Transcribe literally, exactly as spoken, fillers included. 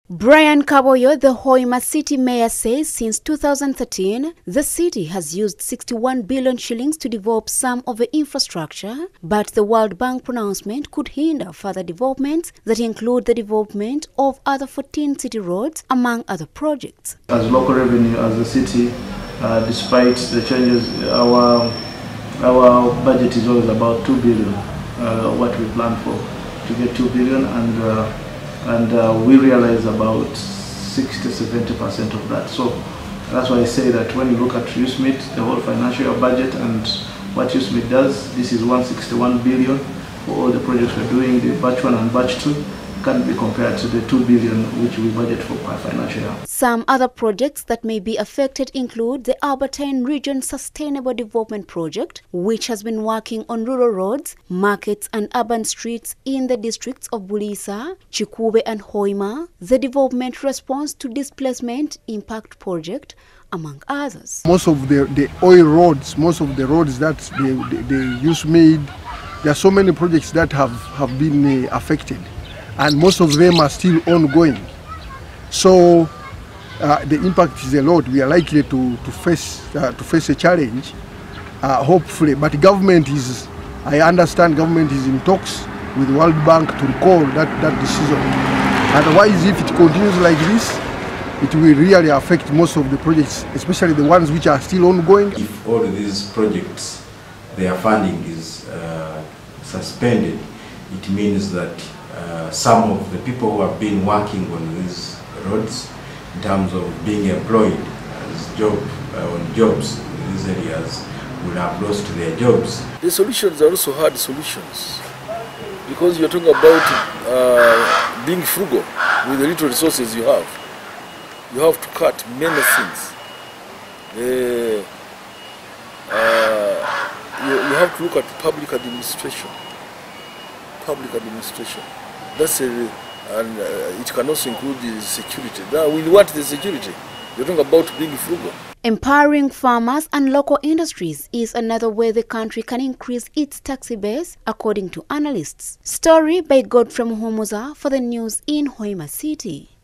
Brian Kaboyo, the Hoima City Mayor, says since two thousand thirteen, the city has used sixty-one billion shillings to develop some of the infrastructure, but the World Bank pronouncement could hinder further developments that include the development of other fourteen city roads, among other projects. As local revenue, as a city, uh, despite the changes, our, our budget is always about two billion, uh, what we plan for, to get two billion, and uh, and uh, we realize about sixty to seventy percent of that. So that's why I say that when you look at USMIT, the whole financial year budget and what USMIT does, this is one hundred sixty-one billion for all the projects we're doing. The batch one and batch two can be compared to the two billion which we budget for per financial year. Some other projects that may be affected include the Albertine Region Sustainable Development Project, which has been working on rural roads, markets and urban streets in the districts of Bulisa, Chikube and Hoima, the Development Response to Displacement Impact Project, among others. Most of the, the oil roads, most of the roads that they, they, they use made, there are so many projects that have, have been uh, affected. And most of them are still ongoing. So uh, the impact is a lot. We are likely to, to, face, uh, to face a challenge, uh, hopefully. But the government is, I understand government is in talks with the World Bank to recall that, that decision. Otherwise, if it continues like this, it will really affect most of the projects, especially the ones which are still ongoing. If all of these projects, their funding is uh, suspended, it means that Uh, some of the people who have been working on these roads in terms of being employed as job uh, on jobs in these areas will have lost their jobs. The solutions are also hard solutions because you're talking about uh, being frugal with the little resources you have. You have to cut many things. Uh, uh, you, you have to look at public administration. Public administration. That's a, and uh, it can also include the security. Now, we want the security. You're talking about being frugal. Empowering farmers and local industries is another way the country can increase its taxi base, according to analysts. Story by Godfrey Muhumuza for the news in Hoima City.